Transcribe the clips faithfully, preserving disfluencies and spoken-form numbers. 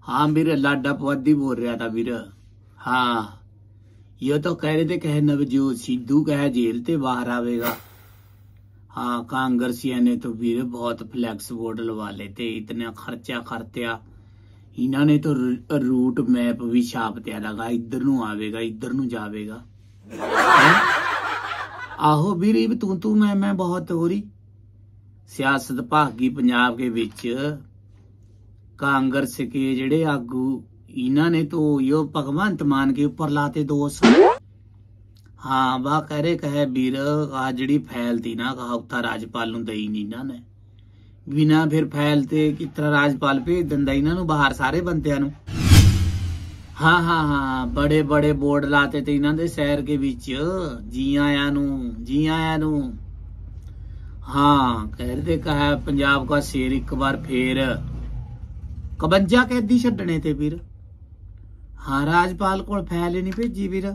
हाँ वीर, लाडा पुआधी बोल रहा था वीर। हाँ, ये तो कह रहे थे कहे नवजोत सिद्धू कहे जेल ते बाहर आवेगा। हाँ, कांग्रेसिया ने तो वीर बहुत फ्लैक्स बोर्ड लगा लेते, इतना खर्चा करत्या। इन्होंने तो रूट मैप भी छाप दिया लगा, इधर नू आवेगा इधर नू जावेगा। आहो वीर, तू तू मैं मैं बहुत हो रही सियासत भागी पंजाब के विच। कांग्रेस के जेड़े आगू इन्होंने तो यो भगवंत मान के ऊपर लाते दोष। हाँ, वाह कह रहे कहे वीर आ जड़ी फैल थी ना कहा उत्था राजपाल नू दई नहीं इन्होंने, बिना फिर फैलते किस तरह राजपाल भेज दिंदा इन्हों बाहर सारे बंदियां नू। हाँ हाँ हाँ, बड़े बड़े बोर्ड लाते थे इन्हों दे शहर के विच, जी आया नू जी आया नू। हाँ, कह रहे कहा पंजाब का शेर एक बार फिर कबंजा कैदी छड्डने थे वीर। हाँ, राजपाल को फैल नहीं भेजी वीर।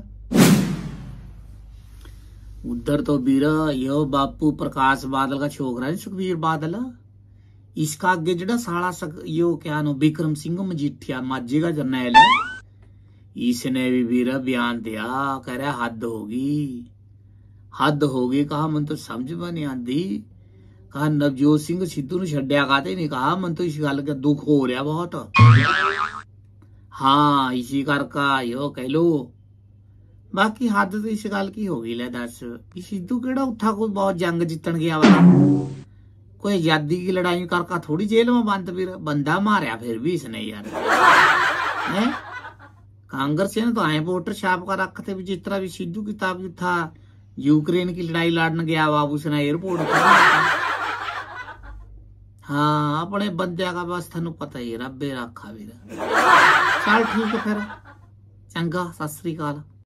उधर तो वीर यो बापू प्रकाश बादल का छोकरा है सुखबीर बादल, इसका आगे जड़ा साला सक, यो क्या नो विक्रम सिंह मजीठिया माजे का जर्नैल, इसने भी वीर बयान दिया, कह रहा हद होगी हद होगी। कहा मन तो समझ में नहीं आती, कहा नवजोत सिंह सिद्धू ने छड्या काते नहीं, कहा मन तो इस गल का दुख हो रहा बहुत। हाँ, इसी करका यो कह लो, बाकी हद तो इस गल की होगी। ले दस कि सिद्धू केड़ा उठा कोई बहुत जंग जीतन गया वाला, कोई आजादी की लड़ाई करका थोड़ी जेल में बंद, फिर बंदा मारया फिर भी इसने यार। है कांग्रेस ने तो आए वोटर छाप कर रखते भी, जिस तरह भी सिद्धू किताब था यूक्रेन की लड़ाई लड़न गया बाबू उसने एयरपोर्ट पर। हाँ, अपने बंदे का बस थानू पता ही रब्बे रखा वीर। चल ठीक है फिर, चंगा, सत श्री अकाल।